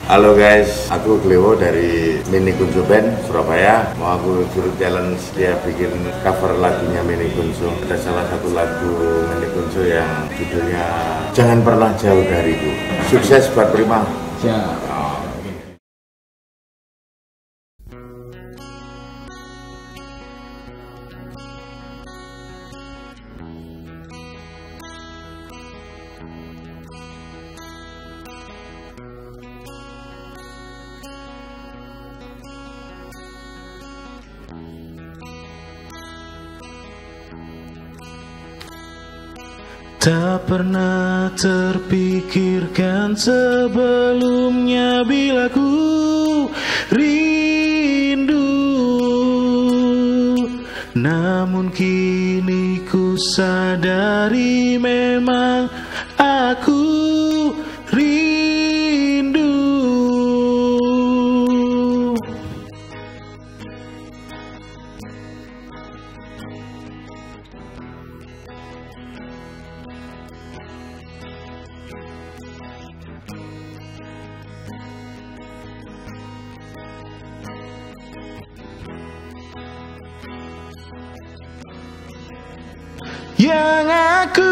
Halo guys, aku Cleo dari Mini Kunso Band Surabaya. Mau aku suruh challenge dia bikin cover lagunya Mini Kunso. Ada salah satu lagu Mini Kunso yang judulnya Jangan Pernah Jauh Dariku. Sukses buat Prima. Siap. Tak pernah terpikirkan sebelumnya bila ku rindu, namun kini ku sadari memang aku rindu. Yang aku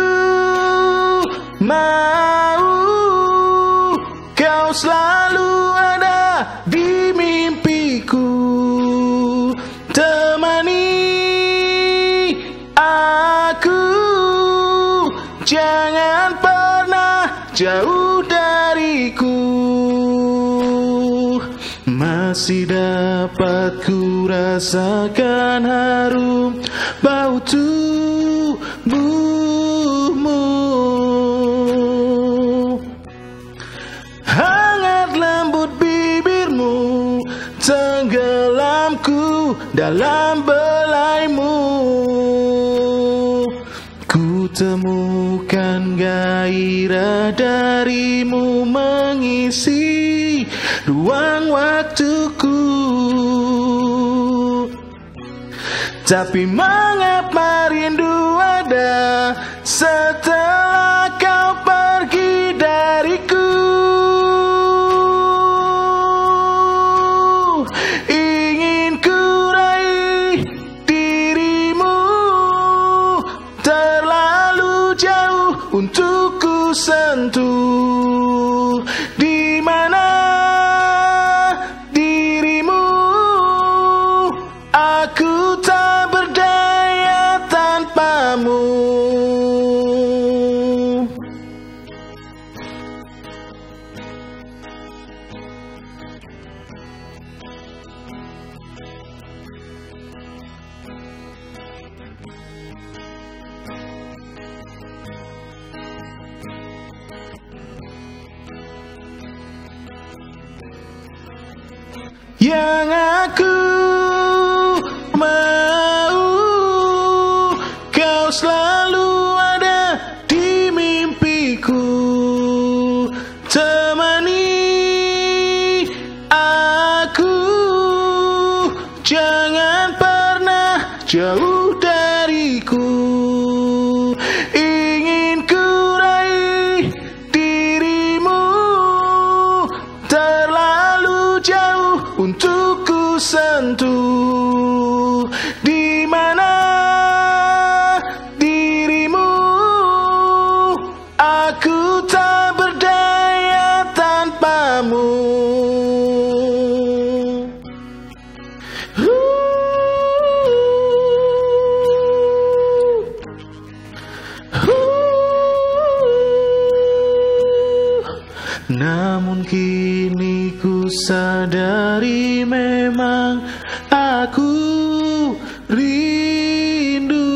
mau, kau selalu ada di mimpiku, temani aku, jangan pernah jauh dariku. Masih dapat ku rasakan harum bau tubuhmu, hangat lembut bibirmu, tenggelamku dalam belaimu. Ku temukan gairah darimu mengisi ruang waktuku. Tapi mengapa rindu ada setelah kau pergi dariku? Ingin ku raih dirimu, terlalu jauh untuk ku sentuh. Di mana dirimu? Aku tak berdaya tanpamu. Yang aku mau, kau selalu ada di mimpiku, temani aku, jangan pernah jauh dariku. Ingin ku raih dirimu, terlalu jauh untuk ku sentuh. Di mana dirimu? Aku tak berdaya tanpamu. Namun kini ku sadari memang aku rindu.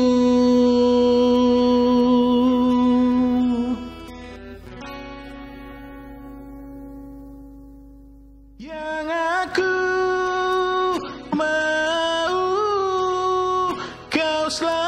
Yang aku mau, kau selalu